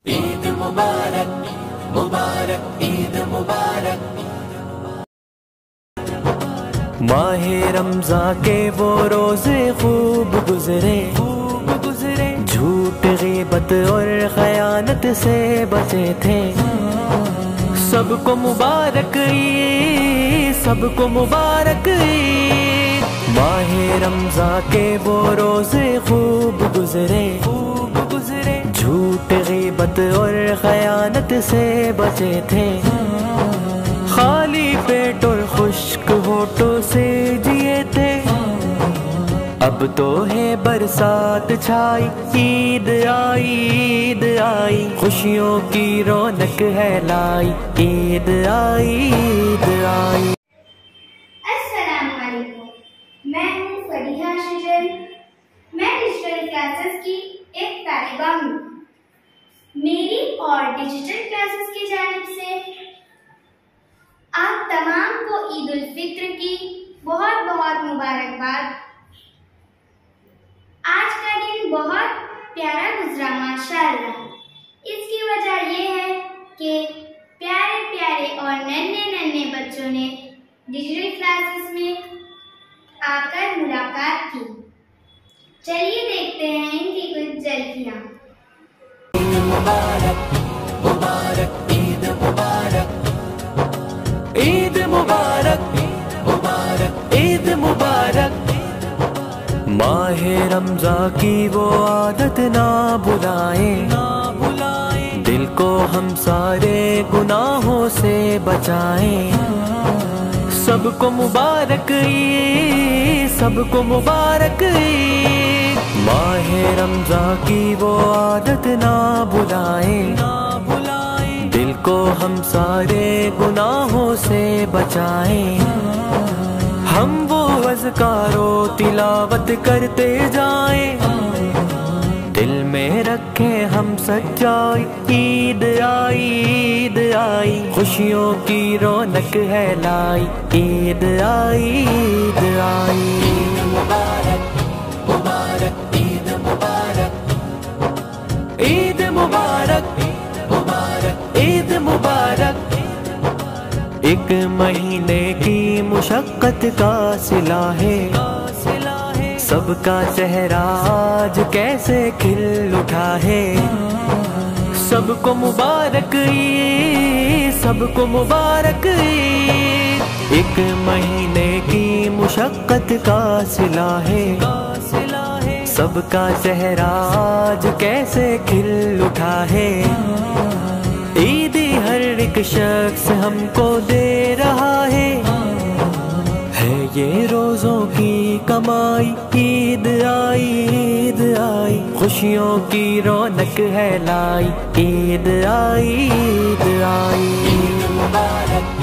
عید مبارک مبارک عید مبارک۔ ماہ رمضان کے وہ روزے خوب گزرے جھوٹ غیبت اور خیانت سے بچے تھے۔ سب کو مبارک عید، سب کو مبارک عید۔ ماہ رمضان کے وہ روزے خوب گزرے جھوٹ غیبت اور خیانت سے بچے تھے۔ خالی پیٹ اور خشک ہونٹوں سے جیے تھے۔ اب تو ہے برسات چھائی، عید آئی عید آئی، خوشیوں کی رونق ہے لائی، عید آئی عید آئی۔ السلام علیکم، میں ہوں فریحہ شجن، میں ڈیجیٹل کلاسز کی ایک طالبہ ہوں۔ میری اور ڈیجیٹل کلاسز کی جانب سے آپ تمام کو عید الفطر کی بہت بہت مبارکباد۔ آج کا دن بہت پیارا گزرا ماشاءاللہ۔ اس کی وجہ یہ ہے کہ پیارے پیارے اور ننھے بچوں نے ڈیجیٹل کلاسز میں آ کر ملاقات کی۔ چلیے دیکھتے ہیں ان کی کچھ جھلکیاں۔ عید مبارک مبارک عید مبارک، عید مبارک مبارک عید مبارک۔ ماہ رمضان کی وہ عادت نہ بلائیں، دل کو ہم سارے گناہوں سے بچائیں۔ سب کو مبارک عید، سب کو مبارک عید۔ ماہ رمضان کی وہ عادت نہ بلائیں، دل کو ہم سارے گناہوں سے بچائیں۔ ہم وہ اذکار و تلاوت کرتے جائیں، دل میں رکھیں ہم سچائی، عید آئی عید آئی، خوشیوں کی رونق ہے لائی، عید آئی عید آئی۔ عید مبارک مبارک عید مبارک، عید مبارک مبارک عید مبارک۔ ایک مہینے کی مشقت کا صلہ ہے، سب کا چہرہ آج کیسے کھل اٹھا ہے۔ سب کو مبارک عید، سب کو مبارک عید۔ ایک مہینے کی مشقت کا صلہ ہے، سب کا چہرہ آج کیسے کھل اٹھا ہے۔ عیدی ہر ایک شخص ہم کو دے رہا ہے یہ روزوں کی کمائی، عید آئی عید آئی، خوشیوں کی رونق ہے لائی، عید آئی عید آئی۔ عید مبارک